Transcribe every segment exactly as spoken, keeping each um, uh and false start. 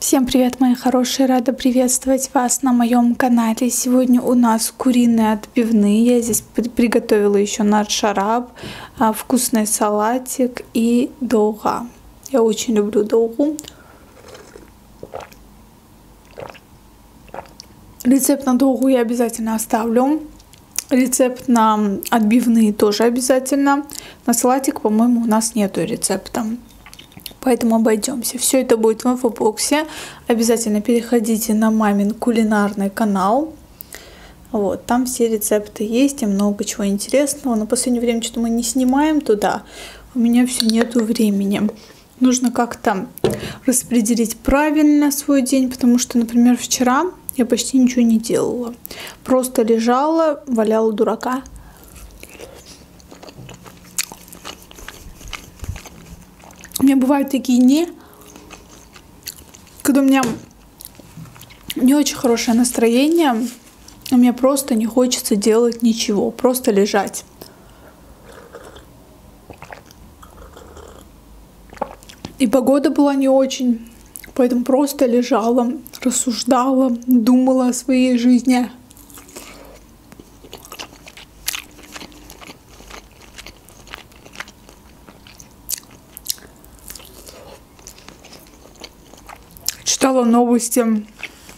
Всем привет, мои хорошие! Рада приветствовать вас на моем канале. Сегодня у нас куриные отбивные. Я здесь приготовила еще над-шараб, вкусный салатик и долга. Я очень люблю долгу. Рецепт на долгу я обязательно оставлю. Рецепт на отбивные тоже обязательно. На салатик, по-моему, у нас нету рецепта. Поэтому обойдемся. Все это будет в инфобоксе. Обязательно переходите на мамин кулинарный канал. Вот, там все рецепты есть и много чего интересного. Но в последнее время что-то мы не снимаем туда. У меня все нету времени. Нужно как-то распределить правильно свой день, потому что, например, вчера я почти ничего не делала. Просто лежала, валяла дурака. У меня бывают такие дни, когда у меня не очень хорошее настроение, и мне просто не хочется делать ничего, просто лежать. И погода была не очень, поэтому просто лежала, рассуждала, думала о своей жизни. Читала новости.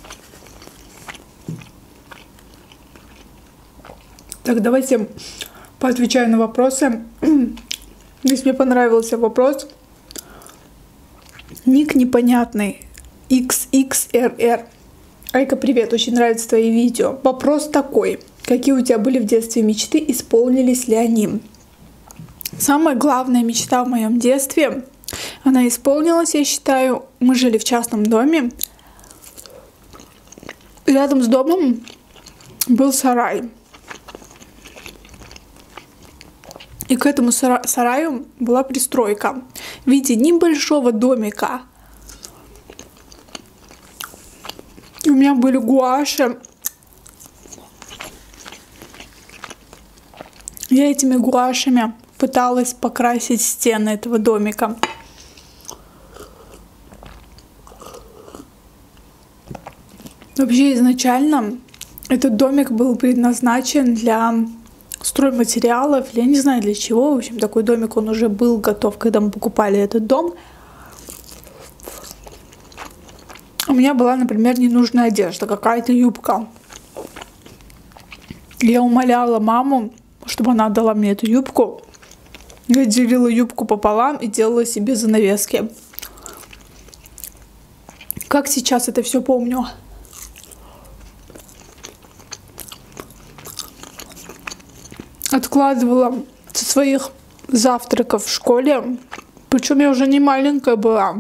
Так, давайте поотвечаю на вопросы. Если мне понравился вопрос. Ник непонятный. икс икс эр эр. Айка, привет, очень нравятся твои видео. Вопрос такой. Какие у тебя были в детстве мечты? Исполнились ли они? Самая главная мечта в моем детстве, она исполнилась, я считаю. Мы жили в частном доме. Рядом с домом был сарай. И к этому сараю была пристройка в виде небольшого домика. У меня были гуаши. Я этими гуашами пыталась покрасить стены этого домика. Вообще изначально этот домик был предназначен для стройматериалов, я не знаю для чего. В общем, такой домик, он уже был готов, когда мы покупали этот дом. У меня была, например, ненужная одежда, какая-то юбка. Я умоляла маму, чтобы она отдала мне эту юбку. Я делила юбку пополам и делала себе занавески. Как сейчас это все помню. Откладывала со своих завтраков в школе. Причем я уже не маленькая была.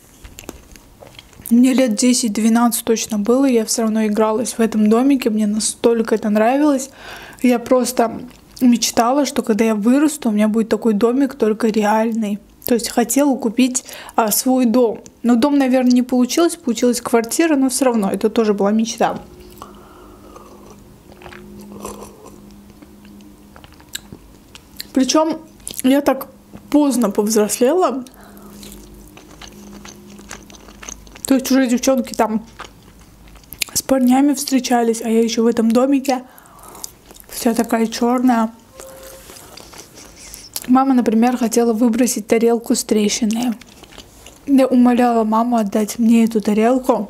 Мне лет десять-двенадцать точно было. Я все равно игралась в этом домике. Мне настолько это нравилось. Я просто мечтала, что когда я вырасту, у меня будет такой домик, только реальный. То есть хотела купить а, свой дом. Но дом, наверное, не получилось. Получилась квартира, но все равно это тоже была мечта. Причем я так поздно повзрослела. То есть уже девчонки там с парнями встречались, а я еще в этом домике вся такая черная. Мама, например, хотела выбросить тарелку с трещиной. Я умоляла маму отдать мне эту тарелку.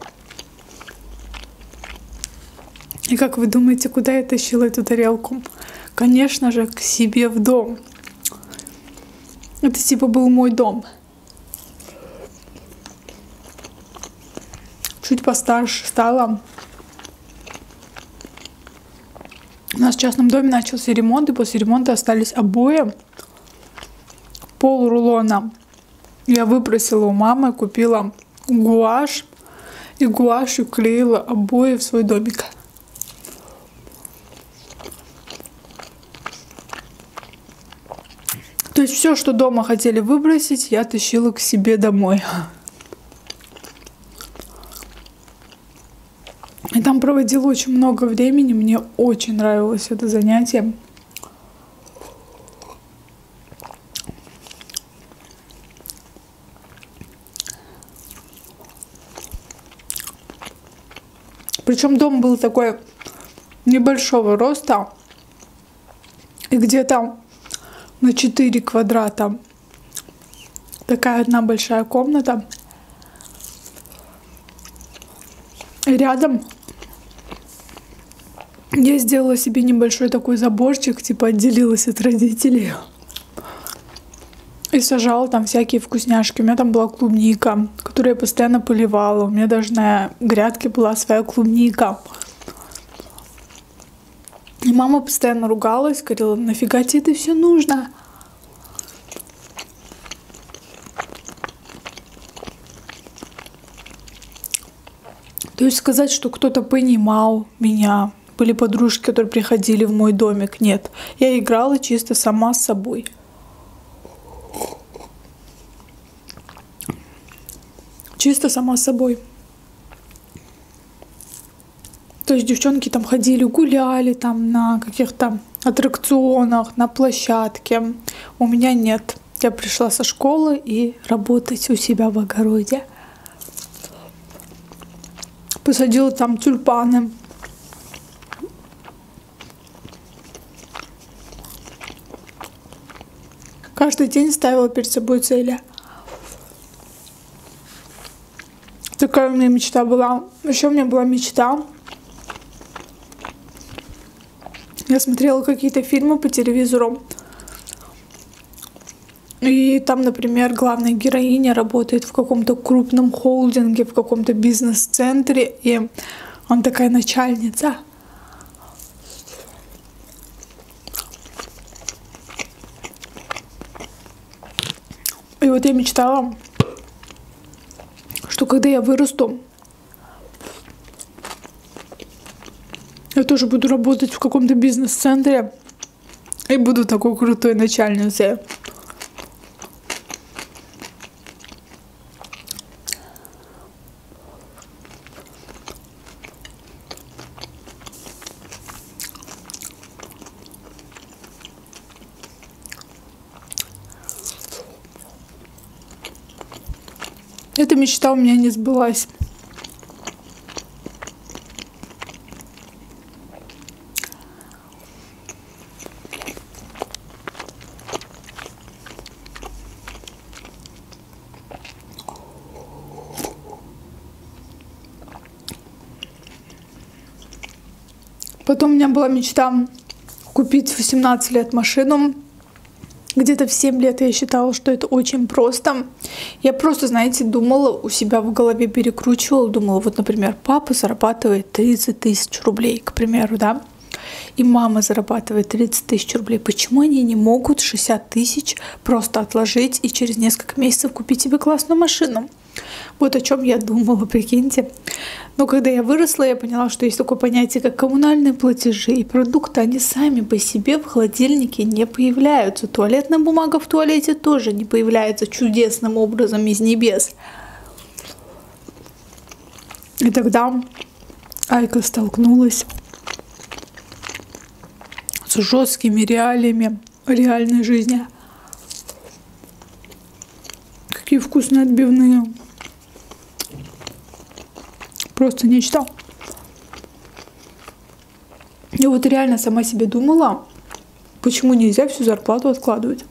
И как вы думаете, куда я тащила эту тарелку? Конечно же, к себе в дом. Это типа был мой дом. Чуть постарше стала. У нас в частном доме начался ремонт, и после ремонта остались обои. Пол рулона я выпросила у мамы, купила гуашь. И гуашью клеила обои в свой домик. То есть все, что дома хотели выбросить, я тащила к себе домой. И там проводила очень много времени. Мне очень нравилось это занятие. Причем дом был такой небольшого роста. И где-то на четыре квадрата. Такая одна большая комната. И рядом я сделала себе небольшой такой заборчик, типа отделилась от родителей. И сажала там всякие вкусняшки. У меня там была клубника, которую я постоянно поливала. У меня даже на грядке была своя клубника. И мама постоянно ругалась, говорила, нафига тебе это все нужно? То есть сказать, что кто-то понимал меня, были подружки, которые приходили в мой домик, нет. Я играла чисто сама с собой. Чисто сама с собой. То есть девчонки там ходили, гуляли там на каких-то аттракционах, на площадке. У меня нет. Я пришла со школы и работать у себя в огороде. Посадила там тюльпаны. Каждый день ставила перед собой цели. Такая у меня мечта была. Еще у меня была мечта. Я смотрела какие-то фильмы по телевизору. И там, например, главная героиня работает в каком-то крупном холдинге, в каком-то бизнес-центре. И она такая начальница. И вот я мечтала, что когда я вырасту, я тоже буду работать в каком-то бизнес-центре и буду такой крутой начальницей. Эта мечта у меня не сбылась. Потом у меня была мечта купить в восемнадцать лет машину. Где-то в семь лет я считала, что это очень просто. Я просто, знаете, думала, у себя в голове перекручивала. Думала, вот, например, папа зарабатывает тридцать тысяч рублей, к примеру, да? И мама зарабатывает тридцать тысяч рублей. Почему они не могут шестьдесят тысяч просто отложить и через несколько месяцев купить себе классную машину? Вот о чем я думала, прикиньте. Но когда я выросла, я поняла, что есть такое понятие, как коммунальные платежи. И продукты, они сами по себе в холодильнике не появляются. Туалетная бумага в туалете тоже не появляется чудесным образом из небес. И тогда Айка столкнулась с жесткими реалиями реальной жизни. Какие вкусные отбивные. Просто нечто. Я вот реально сама себе думала, почему нельзя всю зарплату откладывать.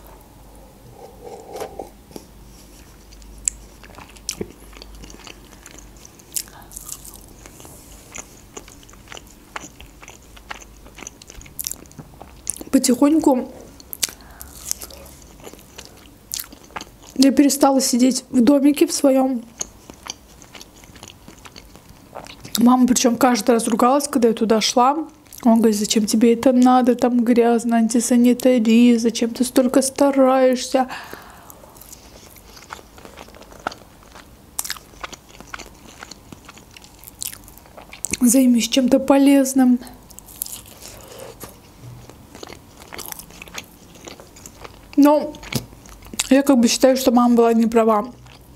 Потихоньку я перестала сидеть в домике в своем. Мама причем каждый раз ругалась, когда я туда шла. Он говорит, зачем тебе это надо, там грязно, антисанитария, зачем ты столько стараешься. Займись чем-то полезным. Но я как бы считаю, что мама была не права.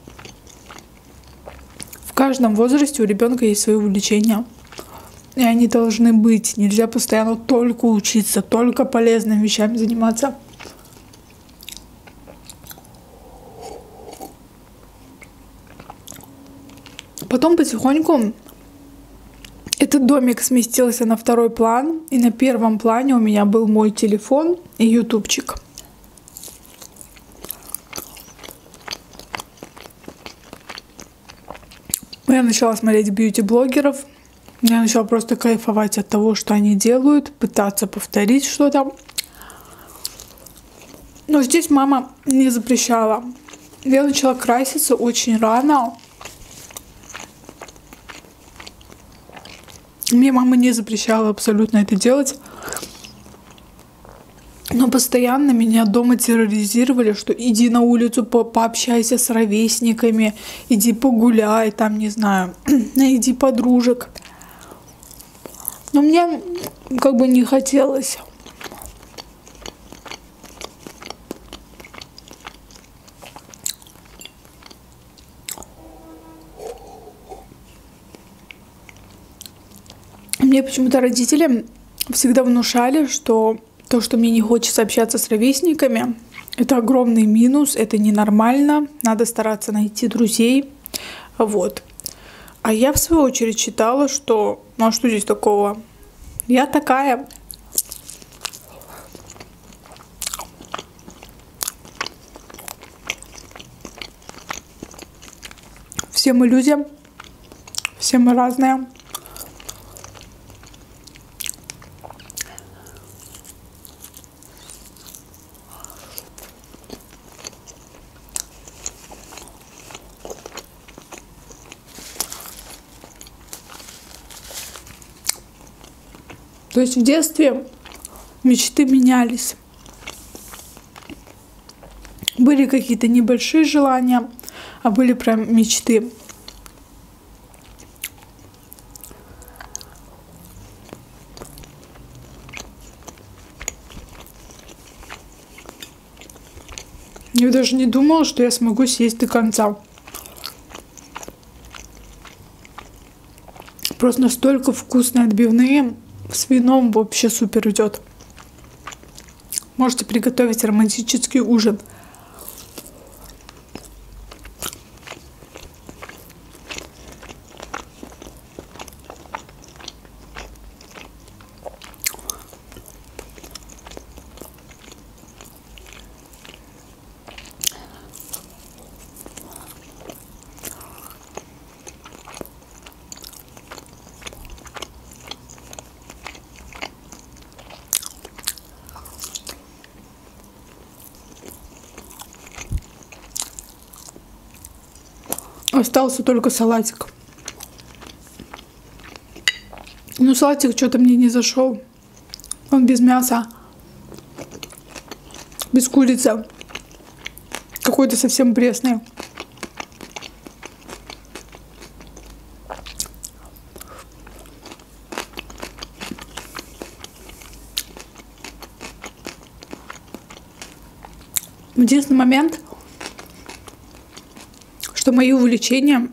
В каждом возрасте у ребенка есть свои увлечения. И они должны быть. Нельзя постоянно только учиться, только полезными вещами заниматься. Потом потихоньку Этот домик сместился на второй план, и на первом плане у меня был мой телефон и ютубчик. Я начала смотреть бьюти-блогеров, я начала просто кайфовать от того, что они делают, пытаться повторить что-то. Но здесь мама не запрещала. Я начала краситься очень рано. Мне мама не запрещала абсолютно это делать. Но постоянно меня дома терроризировали, что иди на улицу, по пообщайся с ровесниками, иди погуляй, там, не знаю, найди подружек. Но мне как бы не хотелось. Мне почему-то родители всегда внушали, что то, что мне не хочется общаться с ровесниками, это огромный минус, это ненормально, надо стараться найти друзей. Вот. А я в свою очередь считала, что ну а что здесь такого? Я такая. Все мы люди, все мы разные. То есть в детстве мечты менялись. Были какие-то небольшие желания, а были прям мечты. Я даже не думала, что я смогу съесть до конца. Просто настолько вкусные отбивные. С вином вообще супер идет. Можете приготовить романтический ужин. Остался только салатик. Ну, салатик что-то мне не зашел. Он без мяса, без курицы. Какой-то совсем пресный. Единственный момент, что мои увлечения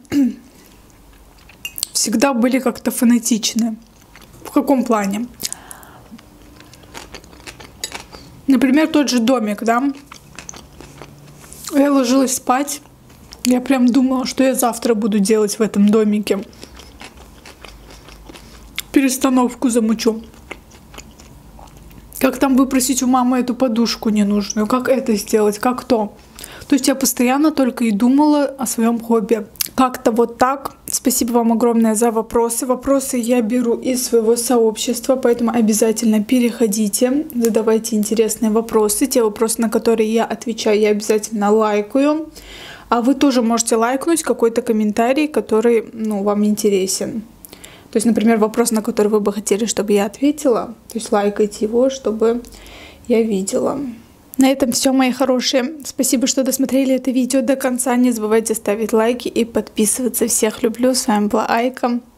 всегда были как-то фанатичны. В каком плане? Например, тот же домик, да? Я ложилась спать, я прям думала, что я завтра буду делать в этом домике. Перестановку замучу. Как там выпросить у мамы эту подушку ненужную? Как это сделать? Как то? То есть я постоянно только и думала о своем хобби. Как-то вот так. Спасибо вам огромное за вопросы. Вопросы я беру из своего сообщества, поэтому обязательно переходите, задавайте интересные вопросы. Те вопросы, на которые я отвечаю, я обязательно лайкаю. А вы тоже можете лайкнуть какой-то комментарий, который ну, вам интересен. То есть, например, вопрос, на который вы бы хотели, чтобы я ответила. То есть лайкайте его, чтобы я видела. На этом все, мои хорошие. Спасибо, что досмотрели это видео до конца. Не забывайте ставить лайки и подписываться. Всех люблю. С вами была Айка.